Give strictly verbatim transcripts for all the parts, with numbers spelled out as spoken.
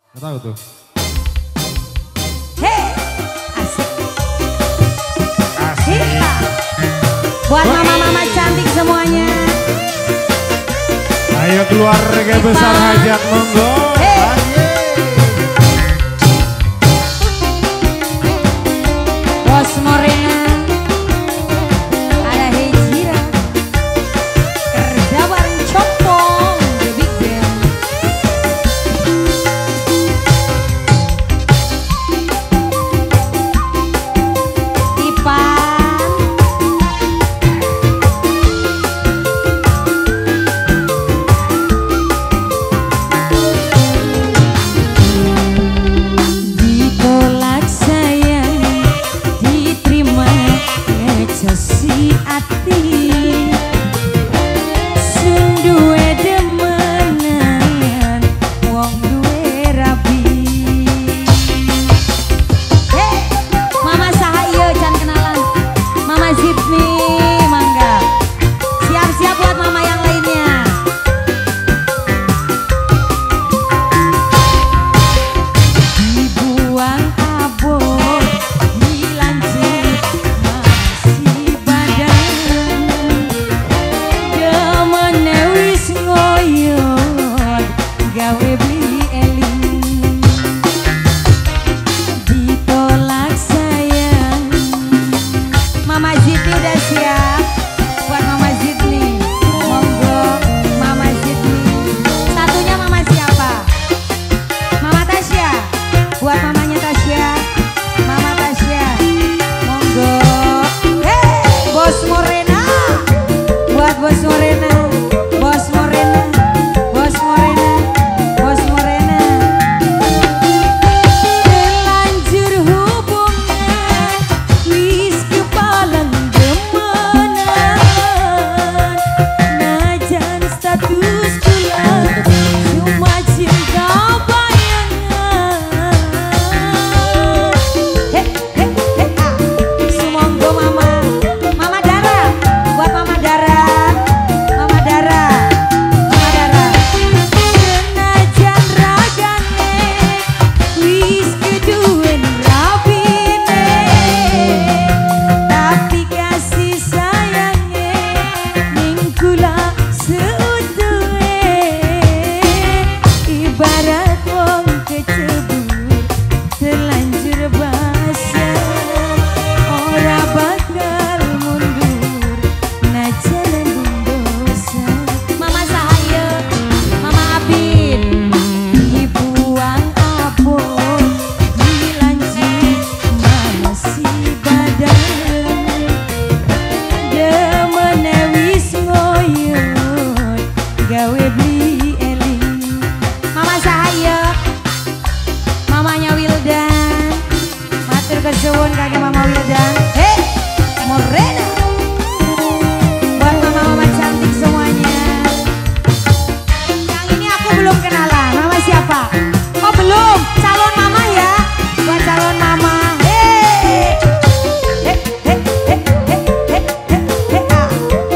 Gak tahu tuh. Hei, asik. Asik. Buat mama-mama cantik semuanya. Ayo keluarga besar hajat monggo. Bos Morena. Ada Hejira. Kerja bareng Copong. The Big Band. Ipan. Ditolak sayang, diterima ngecasi ati. Sun duwe demenan, wong duwe rabi. Hei, Mama Sahayo can kenalan. Mama Zidni, mangga. Siap-siap buat mama yang lainnya. Dibuang abon, dilanjut masih badan. Demene wis ngoyon, gawe beli eling. Ditolak sayang. Mama Zidni udah siap. Buat Mama Zidni, monggo Mama Zidni. Satunya mama siapa? Mama Tasya. Buat mamanya Tasya, Mama Tasya, monggo. Hei, Bos Morena. Buat Bos Morena, Bos Morena, Bos Morena, Bos Morena. Terlanjur hubungan, wis kepalang demenan. Najan status kula, cuma cinta bayangan. Hei, hei, hei, ah. Sumonggo mama, Mama Dara. Buat Mama Dara, Mama Dara, Mama Dara. Senajan ragane, wis keduwen rabine, tapi kasih sayange ning kula seutuhe. Ibarat wong kecebur terlanjur basah, ora bakal mundur najan nanggung dosa. Mama Sahayo, Mama Abin. Dibuang abon, dilanjut masih badan. Demene wis ngoyon, gawe beli eling. Mama Sahayo, mamanya Wildan. Matur kesuwun kagem Mama Wildan. Hei, Morena. Buat mama-mama cantik semuanya. Yang ini aku belum kenalan. Mama siapa? Oh belum. Calon mama ya. Buat calon mama. Hei. Hei, hei, hei, hei, hei, hei, hei, ah.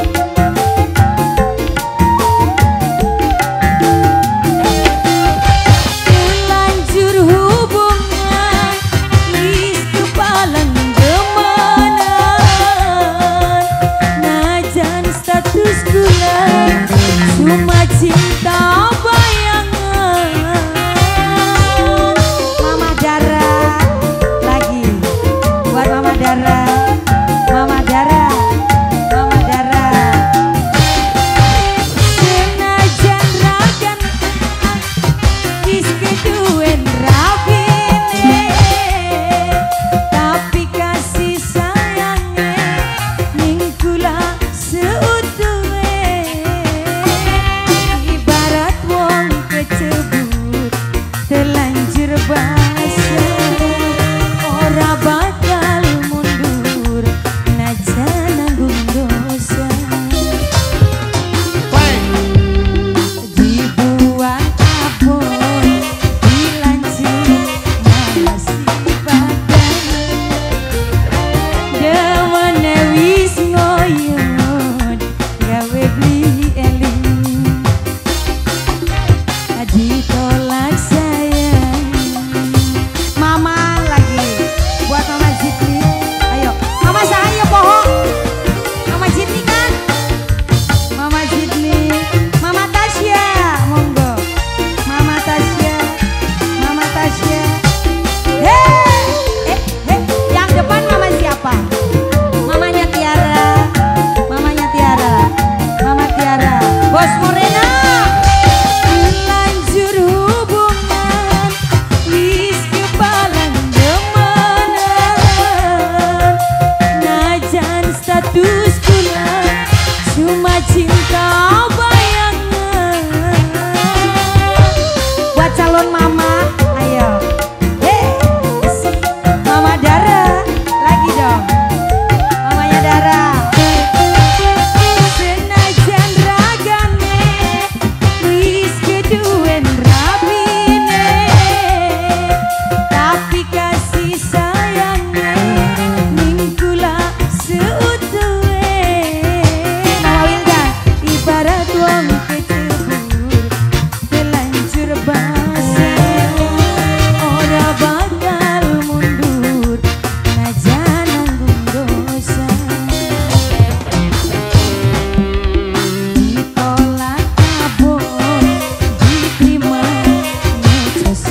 Terlanjur hubungan, wis kepalang demenan. Najan status kula, cuma cinta bayangan. Mama Dara lagi. Buat Mama Dara, Mama Dara, Mama Dara. Senajan ragan wis keduwen rabine, tapi kasih sayange ning kula seutuhe. Ibarat wong kecebur terlanjur basah, ora bakal mundur najan nanggung dosa. Dibuang abon, dilanjut masih badan. Demene wis ngoyon, gawe beli eling. Ditolak sayang,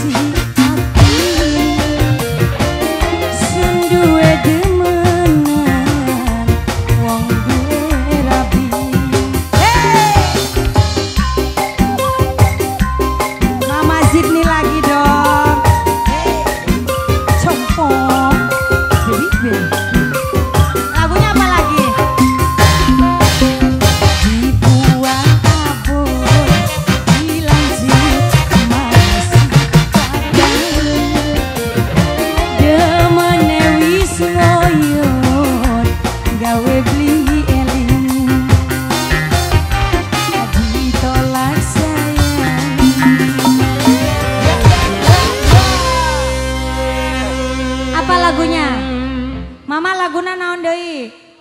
Apa lagunya? Mama laguna naon deui?